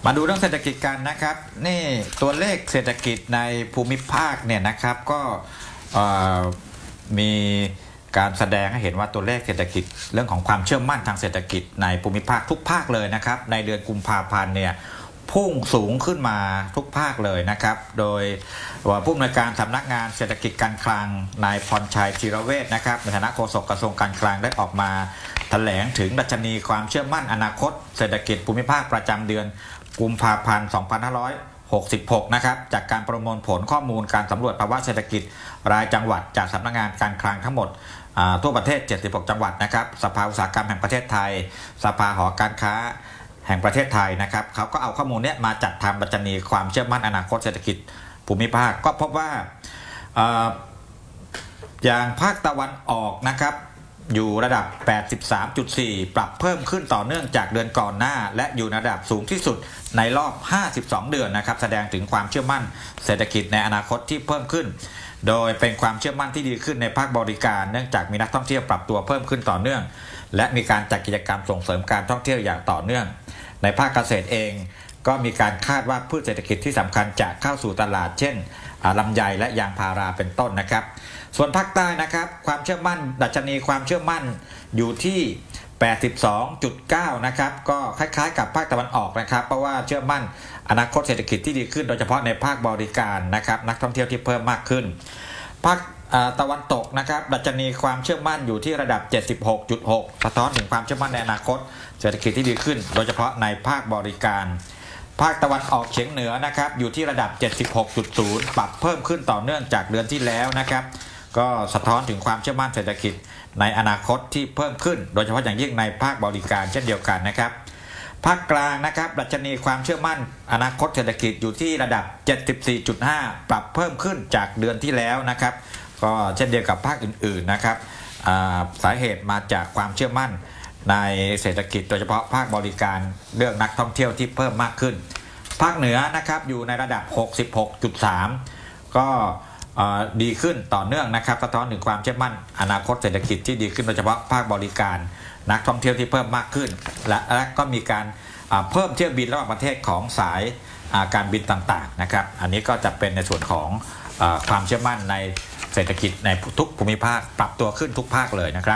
มาดูเรื่องเศรษฐกิจกันนะครับนี่ตัวเลขเศรษฐกิจในภูมิภาคเนี่ยนะครับก็มีการแสดงให้เห็นว่าตัวเลขเศรษฐกิจเรื่องของความเชื่อมั่นทางเศรษฐกิจในภูมิภาคทุกภาคเลยนะครับในเดือนกุมภาพันธ์เนี่ยพุ่งสูงขึ้นมาทุกภาคเลยนะครับโดยผู้อำนวยการสำนักงานเศรษฐกิจการคลังนายพรชัยธีรเวชนะครับในฐานะโฆษกกระทรวงการคลังได้ออกมาแถลงถึงดัชนีความเชื่อมั่นอนาคตเศรษฐกิจภูมิภาคประจำเดือนกุมภาพันธ์2566นะครับจากการประมวลผลข้อมูลการสำรวจภาวะเศรษฐกิจรายจังหวัดจากสำนักงานการคลังทั้งหมดทั่วประเทศ76จังหวัดนะครับสภาอุตสาหกรรมแห่งประเทศไทยสภาหอการค้าแห่งประเทศไทยนะครับเขาก็เอาข้อมูลนี้มาจัดทำดัชนีความเชื่อมั่นอนาคตเศรษฐกิจภูมิภาคก็พบว่าอย่างภาคตะวันออกนะครับอยู่ระดับ 83.4 ปรับเพิ่มขึ้นต่อเนื่องจากเดือนก่อนหน้าและอยู่ระดับสูงที่สุดในรอบ52เดือนนะครับแสดงถึงความเชื่อมั่นเศรษฐกิจในอนาคตที่เพิ่มขึ้นโดยเป็นความเชื่อมั่นที่ดีขึ้นในภาคบริการเนื่องจากมีนักท่องเที่ยวปรับตัวเพิ่มขึ้นต่อเนื่องและมีการจัดกิจกรรมส่งเสริมการท่องเที่ยวอย่างต่อเนื่องในภาคเกษตรเองก็มีการคาดว่าพืชเศรษฐกิจที่สำคัญจะเข้าสู่ตลาดเช่นลำไยและยางพาราเป็นต้นนะครับส่วนภาคใต้นะครับความเชื่อมั่นดัชนีความเชื่อมั่นอยู่ที่ 82.9 นะครับก็คล้ายๆกับภาคตะวันออกนะครับเพราะว่าเชื่อมั่นอนาคตเศรษฐกิจที่ดีขึ้นโดยเฉพาะในภาคบริการนะครับนักท่องเที่ยวที่เพิ่มมากขึ้นภาคตะวันตกนะครับดัชนีความเชื่อมั่นอยู่ที่ระดับ 76.6 สะท้อนถึงความเชื่อมั่นในอนาคตเศรษฐกิจที่ดีขึ้นโดยเฉพาะในภาคบริการภาคตะวันออกเฉียงเหนือนะครับอยู่ที่ระดับ 76.0 ปรับเพิ่มขึ้นต่อเนื่องจากเดือนที่แล้วนะครับก็สะท้อนถึงความเชื่อมั่นเศรษฐกิจในอนาคตที่เพิ่มขึ้นโดยเฉพาะอย่างยิ่งในภาคบริการเช่นเดียวกันนะครับภาคกลางนะครับดัชนีความเชื่อมั่นอนาคตเศรษฐกิจอยู่ที่ระดับ 74.5 ปรับเพิ่มขึ้นจากเดือนที่แล้วนะครับก็เช่นเดียวกับภาคอื่นๆนะครับสาเหตุมาจากความเชื่อมั่นในเศรษฐกิจโดยเฉพาะภาคบริการเรื่องนักท่องเที่ยวที่เพิ่มมากขึ้นภาคเหนือนะครับอยู่ในระดับ 66.3 ก็ดีขึ้นต่อเนื่องนะครับสะท้อนถึงความเชื่อมั่นอนาคตเศรษฐกิจที่ดีขึ้นโดยเฉพาะภาคบริการนักท่องเที่ยวที่เพิ่มมากขึ้นและก็มีการเพิ่มเที่ยวบินระหว่างประเทศของสายการบินต่างๆนะครับอันนี้ก็จะเป็นในส่วนของความเชื่อมั่นในเศรษฐกิจในทุกภูมิภาคปรับตัวขึ้นทุกภาคเลยนะครับ